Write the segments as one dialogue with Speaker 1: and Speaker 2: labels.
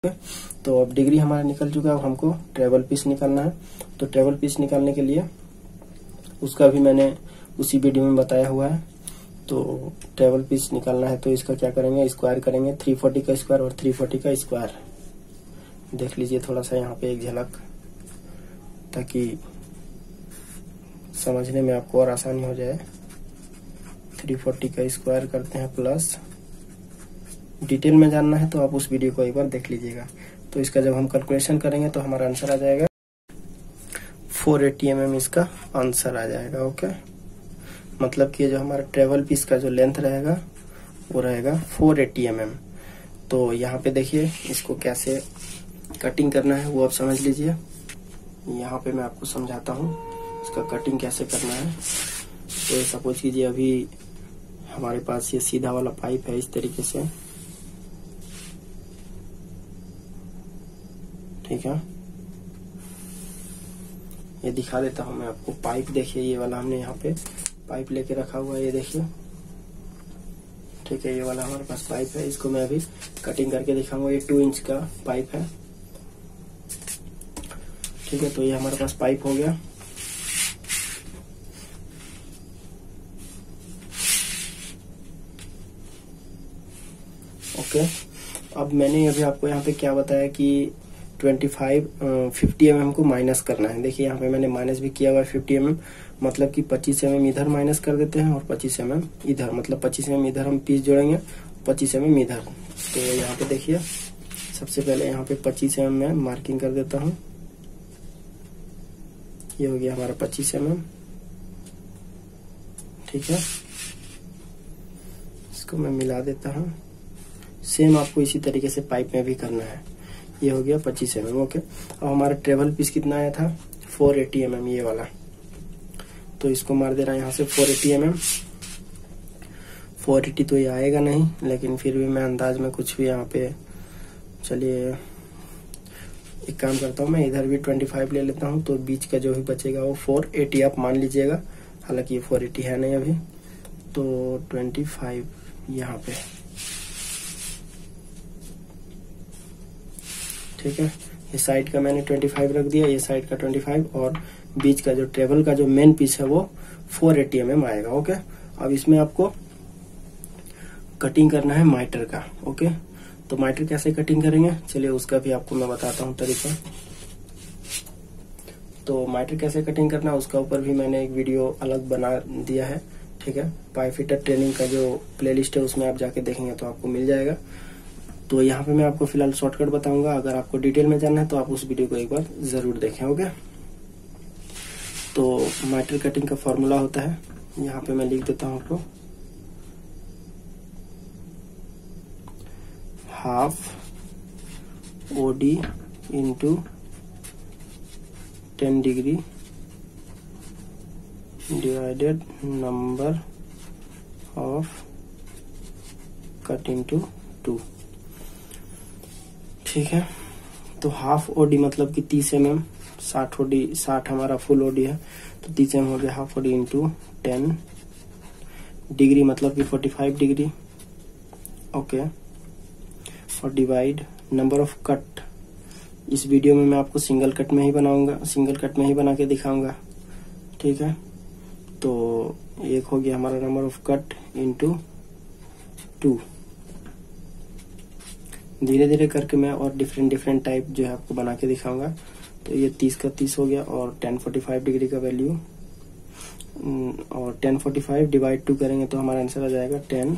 Speaker 1: तो अब डिग्री हमारा निकल चुका है। अब हमको ट्रेवल पीस निकालना है। तो ट्रेवल पीस निकालने के लिए उसका भी मैंने उसी वीडियो में बताया हुआ है। तो ट्रेवल पीस निकालना है तो इसका क्या करेंगे, स्क्वायर करेंगे 340 का स्क्वायर और 340 का स्क्वायर। देख लीजिए थोड़ा सा यहाँ पे एक झलक, ताकि समझने में आपको और आसानी हो जाए। 340 का स्क्वायर करते हैं प्लस, डिटेल में जानना है तो आप उस वीडियो को एक बार देख लीजिएगा। तो इसका जब हम कैलकुलेशन करेंगे तो हमारा आंसर आ जाएगा 480 mm इसका आंसर आ जाएगा। ओके, मतलब कि जो हमारा ट्रेवल पीस का जो लेंथ रहेगा वो रहेगा 480 mm। तो यहाँ पे देखिए इसको कैसे कटिंग करना है वो आप समझ लीजिए। यहाँ पे मैं आपको समझाता हूँ इसका कटिंग कैसे करना है। तो सपोज कीजिए अभी हमारे पास ये सीधा वाला पाइप है इस तरीके से, ठीक है। ये दिखा देता हूं मैं आपको। पाइप देखिए, ये वाला हमने यहाँ पे पाइप लेके रखा हुआ है, ये देखिए, ठीक है। ये वाला हमारे पास पाइप है, इसको मैं अभी कटिंग करके दिखाऊंगा। ये 2 इंच का पाइप है, ठीक है। तो ये हमारे पास पाइप हो गया। ओके, अब मैंने अभी आपको यहाँ पे क्या बताया कि 50 mm को माइनस करना है। देखिए यहाँ पे मैंने माइनस भी किया हुआ है 50 mm, मतलब कि 25 mm इधर माइनस कर देते हैं और 25 mm इधर, मतलब 25 mm इधर हम पीस जोड़ेंगे, 25 mm इधर। तो यहाँ पे देखिए सबसे पहले यहाँ पे 25 mm में मार्किंग कर देता हूँ। ये हो गया हमारा 25 mm, ठीक है। इसको मैं मिला देता हूँ। सेम आपको इसी तरीके से पाइप में भी करना है। ये हो गया 25 mm। ओके, अब हमारा ट्रेवल पीस कितना आया था 480 mm ये वाला। तो इसको मार दे रहा है यहाँ से 480 mm। 480 तो ये आएगा नहीं, लेकिन फिर भी मैं अंदाज में कुछ भी यहाँ पे, चलिए एक काम करता हूँ, मैं इधर भी 25 ले लेता हूँ। तो बीच का जो भी बचेगा वो 480 आप मान लीजिएगा। हालांकि ये 480 है नहीं अभी, तो 25 यहाँ पे, ठीक है। ये साइड का मैंने 25 रख दिया, ये साइड का 25, और बीच का जो ट्रेवल का जो मेन पीस है वो 480 mm आएगा। ओके, अब इसमें आपको कटिंग करना है माइटर का। ओके, तो माइटर कैसे कटिंग करेंगे, चलिए उसका भी आपको मैं बताता हूँ तरीका। तो माइटर कैसे कटिंग करना है उसका ऊपर भी मैंने एक वीडियो अलग बना दिया है, ठीक है। पाइप फिटर ट्रेनिंग का जो प्लेलिस्ट है उसमें आप जाके देखेंगे तो आपको मिल जाएगा। तो यहाँ पे मैं आपको फिलहाल शॉर्टकट बताऊंगा। अगर आपको डिटेल में जानना है तो आप उस वीडियो को एक बार जरूर देखें। ओके, तो माइटर कटिंग का फॉर्मूला होता है, यहाँ पे मैं लिख देता हूँ आपको, half OD into 10 degree divided number of cut into 2, ठीक है। तो हाफ OD मतलब कि 30 mm, 60 OD, 60 हमारा फुल OD है, तो 30 mm हो गया हाफ OD इंटू 10 डिग्री मतलब कि 45 डिग्री। ओके, और डिवाइड नंबर ऑफ कट। इस वीडियो में मैं आपको सिंगल कट में ही बनाऊंगा, सिंगल कट में ही बना के दिखाऊंगा, ठीक है। तो एक हो गया हमारा नंबर ऑफ कट इंटू 2। धीरे धीरे करके मैं और डिफरेंट टाइप जो है आपको बना के दिखाऊंगा। तो ये 30 का 30 हो गया, और 1045 डिग्री का वैल्यू, और 1045 डिवाइड 2 करेंगे तो हमारा आंसर आ जाएगा 10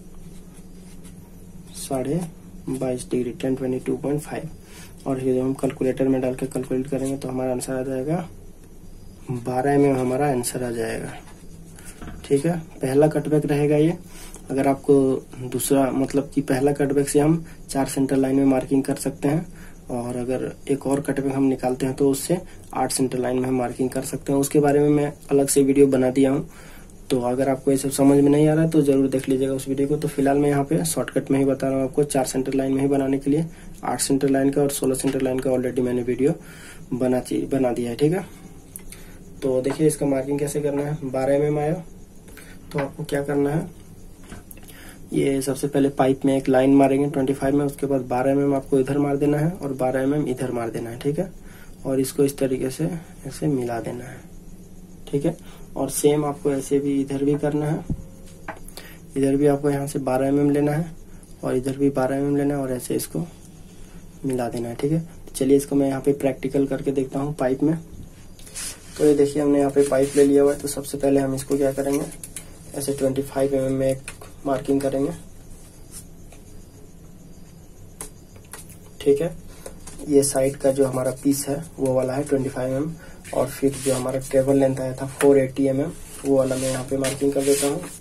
Speaker 1: 22.5 डिग्री, 1022.5। और ये जब हम कैलकुलेटर में डाल के कैलकुलेट करेंगे तो हमारा आंसर आ जाएगा 12 mm हमारा आंसर आ जाएगा, ठीक है। पहला कटबैक रहेगा ये। अगर आपको दूसरा, मतलब कि पहला कटबैक से हम 4 सेंटर लाइन में मार्किंग कर सकते हैं, और अगर एक और कटबैक हम निकालते हैं तो उससे 8 सेंटर लाइन में हम मार्किंग कर सकते हैं। उसके बारे में मैं अलग से वीडियो बना दिया हूँ। तो अगर आपको ये सब समझ में नहीं आ रहा है तो जरूर देख लीजिएगा उस वीडियो को। तो फिलहाल मैं यहाँ पे शॉर्टकट में ही बता रहा हूँ आपको। 4 सेंटर लाइन में ही बनाने के लिए 8 सेंटर लाइन का और 16 सेंटर लाइन का ऑलरेडी मैंने वीडियो बना दिया है, ठीक है। तो देखिए इसका मार्किंग कैसे करना है। 12 mm आया तो आपको क्या करना है, ये सबसे पहले पाइप में एक लाइन मारेंगे 25 में, उसके बाद 12 mm आपको इधर मार देना है और 12 mm इधर मार देना है, ठीक है। और इसको इस तरीके से ऐसे मिला देना है, ठीक है। और सेम आपको ऐसे भी इधर भी करना है, इधर भी आपको यहाँ से 12 mm लेना है और इधर भी 12 mm लेना है और ऐसे इसको मिला देना है, ठीक है। तो चलिए इसको मैं यहाँ पे प्रैक्टिकल करके देखता हूँ पाइप में। तो ये देखिए हमने यहाँ पे पाइप ले लिया हुआ है। तो सबसे पहले हम इसको क्या करेंगे, ऐसे 25 mm में एक मार्किंग करेंगे, ठीक है। ये साइड का जो हमारा पीस है वो वाला है 25 mm, और फिर जो हमारा ट्रेवल लेंथ आया था 480 mm वो वाला मैं यहाँ पे मार्किंग कर देता हूँ,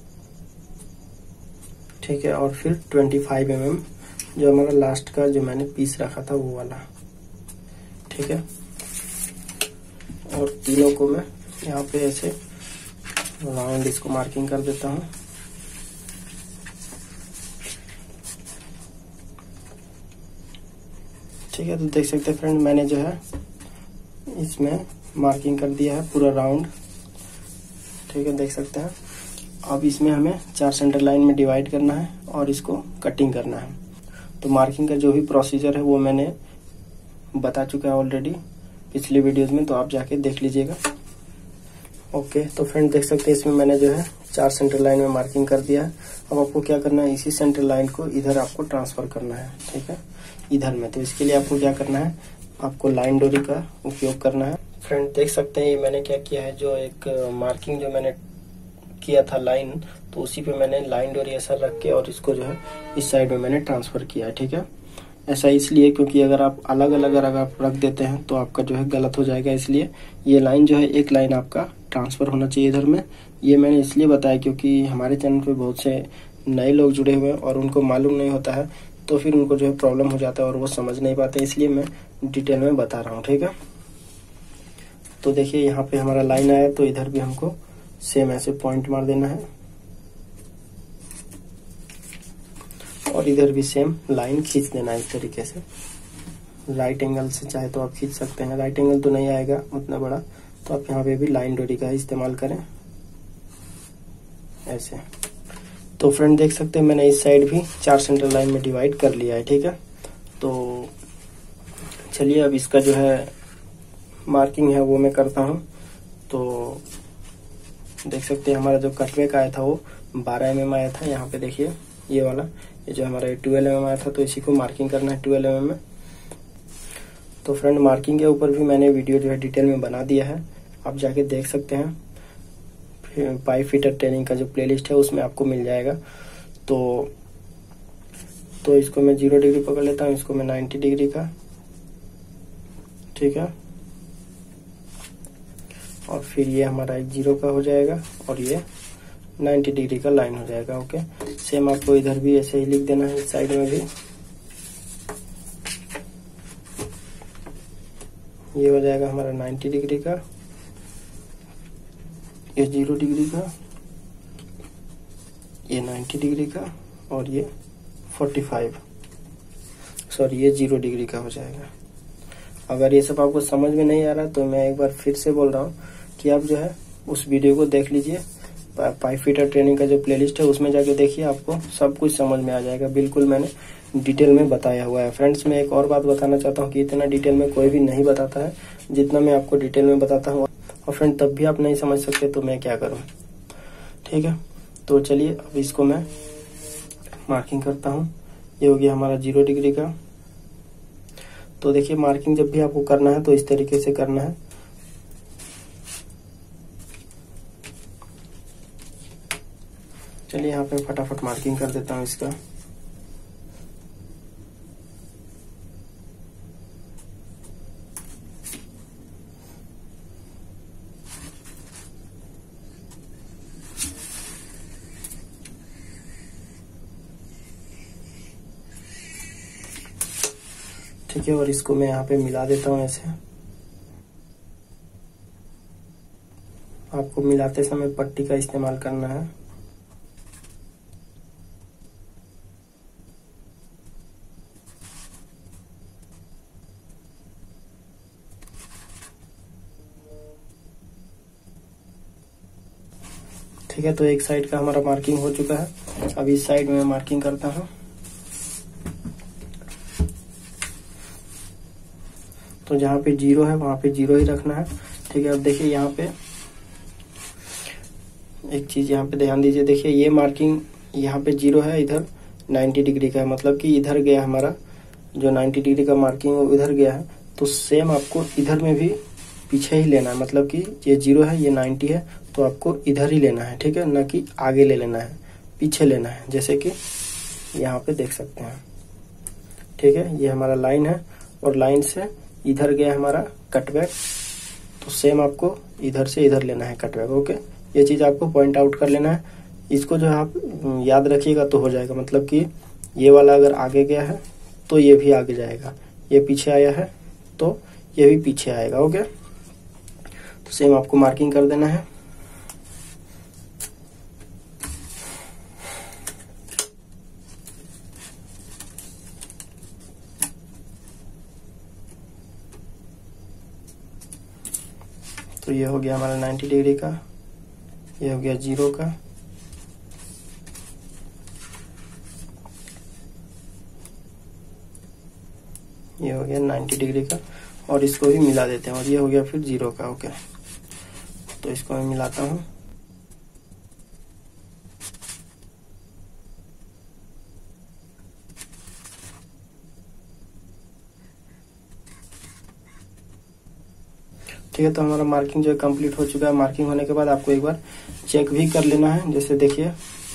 Speaker 1: ठीक है। और फिर 25 mm जो हमारा लास्ट का जो मैंने पीस रखा था वो वाला, ठीक है। और तीनों को मैं यहाँ पे ऐसे राउंड इसको मार्किंग कर देता हूँ, ठीक है। तो देख सकते हैं फ्रेंड, मैंने जो है इसमें मार्किंग कर दिया है पूरा राउंड, ठीक है, देख सकते हैं। अब इसमें हमें 4 सेंटर लाइन में डिवाइड करना है और इसको कटिंग करना है। तो मार्किंग का जो भी प्रोसीजर है वो मैंने बता चुका है ऑलरेडी पिछले वीडियोस में, तो आप जाके देख लीजिएगा। ओके, तो फ्रेंड देख सकते हैं इसमें मैंने जो है 4 सेंटर लाइन में मार्किंग कर दिया है। अब आपको क्या करना है, इसी सेंटर लाइन को इधर आपको ट्रांसफर करना है, ठीक है, इधर में। तो इसके लिए आपको क्या करना है, आपको लाइन डोरी का उपयोग करना है। फ्रेंड देख सकते हैं ये मैंने क्या किया है, जो एक मार्किंग जो मैंने किया था लाइन, तो उसी पे मैंने लाइन डोरी ऐसा रख के और इसको जो है इस साइड में मैंने ट्रांसफर किया है, ठीक है। ऐसा इसलिए क्योंकि अगर आप अलग अलग अगर आप रख देते हैं तो आपका जो है गलत हो जाएगा, इसलिए ये लाइन जो है एक लाइन आपका ट्रांसफर होना चाहिए इधर में। ये मैंने इसलिए बताया क्योंकि हमारे चैनल पे बहुत से नए लोग जुड़े हुए हैं और उनको मालूम नहीं होता है, तो फिर उनको जो है प्रॉब्लम हो जाता है और वो समझ नहीं पाते, इसलिए मैं डिटेल में बता रहा हूँ, ठीक है। तो देखिए यहाँ पे हमारा लाइन आया, तो इधर भी हमको सेम ऐसे पॉइंट मार देना है और इधर भी सेम लाइन खींच देना है इस तरीके से। राइट एंगल से चाहे तो आप खींच सकते हैं, राइट एंगल तो नहीं आएगा उतना बड़ा, तो आप यहाँ पे भी लाइन डोरी का इस्तेमाल करें ऐसे। तो फ्रेंड देख सकते हैं मैंने इस साइड भी 4 सेंटर लाइन में डिवाइड कर लिया है, ठीक है। तो चलिए अब इसका जो है मार्किंग है वो मैं करता हूँ। तो देख सकते हैं हमारा जो कटवे का आया था वो 12 mm आया था। यहाँ पे देखिए ये वाला, ये जो हमारा 12 mm आया था, तो इसी को मार्किंग करना है 12 mm में। तो फ्रेंड मार्किंग के ऊपर भी मैंने वीडियो जो है डिटेल में बना दिया है, आप जाके देख सकते हैं। पाइप फिटर ट्रेनिंग का जो प्लेलिस्ट है उसमें आपको मिल जाएगा। तो इसको मैं 0 डिग्री पकड़ लेता हूँ, इसको मैं 90 डिग्री का, ठीक है। और फिर ये हमारा 0 का हो जाएगा और ये 90 डिग्री का लाइन हो जाएगा। ओके, सेम आपको इधर भी ऐसे ही लिख देना है, इस साइड में भी ये हो जाएगा हमारा 90 डिग्री का, ये 0 डिग्री का, ये 90 डिग्री का और ये 0 डिग्री का हो जाएगा। अगर ये सब आपको समझ में नहीं आ रहा तो मैं एक बार फिर से बोल रहा हूँ कि आप जो है उस वीडियो को देख लीजिए, पाइप फिटर ट्रेनिंग का जो प्लेलिस्ट है उसमें जाके देखिए, आपको सब कुछ समझ में आ जाएगा। बिल्कुल मैंने डिटेल में बताया हुआ है। फ्रेंड्स मैं एक और बात बताना चाहता हूँ कि इतना डिटेल में कोई भी नहीं बताता है जितना मैं आपको डिटेल में बताता हूँ, और फ्रेंड तब भी आप नहीं समझ सकते तो मैं क्या करूँ, ठीक है। तो चलिए अब इसको मैं मार्किंग करता हूँ। ये हो गया हमारा 0 डिग्री का। तो देखिए मार्किंग जब भी आपको करना है तो इस तरीके से करना है। चलिए यहाँ पे फटाफट मार्किंग कर देता हूँ इसका। ठीक है, और इसको मैं यहाँ पे मिला देता हूँ ऐसे। आपको मिलाते समय पट्टी का इस्तेमाल करना है। ठीक है, तो एक साइड का हमारा मार्किंग हो चुका है। अब इस साइड में मार्किंग करता हूँ। तो जहाँ पे 0 है वहां पे 0 ही रखना है। ठीक है, अब देखिए यहाँ पे एक चीज यहाँ पे ध्यान दीजिए। देखिए ये मार्किंग यहाँ पे 0 है, इधर 90 डिग्री का है, मतलब कि इधर गया हमारा जो 90 डिग्री का मार्किंग है इधर गया है। तो सेम आपको इधर में भी पीछे ही लेना है, मतलब कि ये 0 है ये 90 है, तो आपको इधर ही लेना है। ठीक है, न कि आगे ले लेना है, पीछे लेना है, जैसे कि यहाँ पे देख सकते हैं। ठीक है, ये हमारा लाइन है और लाइन से इधर गया हमारा कटबैक, तो सेम आपको इधर से इधर लेना है कटबैक। ओके, ये चीज आपको पॉइंट आउट कर लेना है। इसको जो आप याद रखिएगा तो हो जाएगा, मतलब कि ये वाला अगर आगे गया है तो ये भी आगे जाएगा, ये पीछे आया है तो ये भी पीछे आएगा। ओके, तो सेम आपको मार्किंग कर देना है। तो ये हो गया हमारा 90 डिग्री का, ये हो गया 0 का, ये हो गया 90 डिग्री का, और इसको भी मिला देते हैं, और ये हो गया फिर 0 का। ओके, तो इसको मैं मिलाता हूँ। ठीक है, तो हमारा मार्किंग जो है कंप्लीट हो चुका है। मार्किंग होने के बाद आपको एक बार चेक भी कर लेना है। जैसे देखिए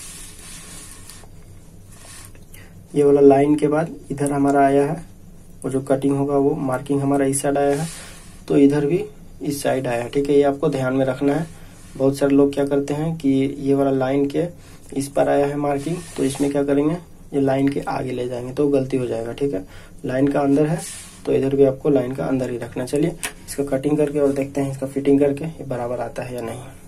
Speaker 1: ये वाला लाइन के बाद इधर हमारा आया है, और जो कटिंग होगा वो मार्किंग हमारा इस साइड आया है, तो इधर भी इस साइड आया है। ठीक है, ये आपको ध्यान में रखना है। बहुत सारे लोग क्या करते हैं कि ये वाला लाइन के इस पर आया है मार्किंग, तो इसमें क्या करेंगे, ये लाइन के आगे ले जाएंगे तो गलती हो जाएगा। ठीक है, लाइन का अंदर है तो इधर भी आपको लाइन का अंदर ही रखना। चलिए इसका कटिंग करके और देखते हैं इसका फिटिंग करके ये बराबर आता है या नहीं।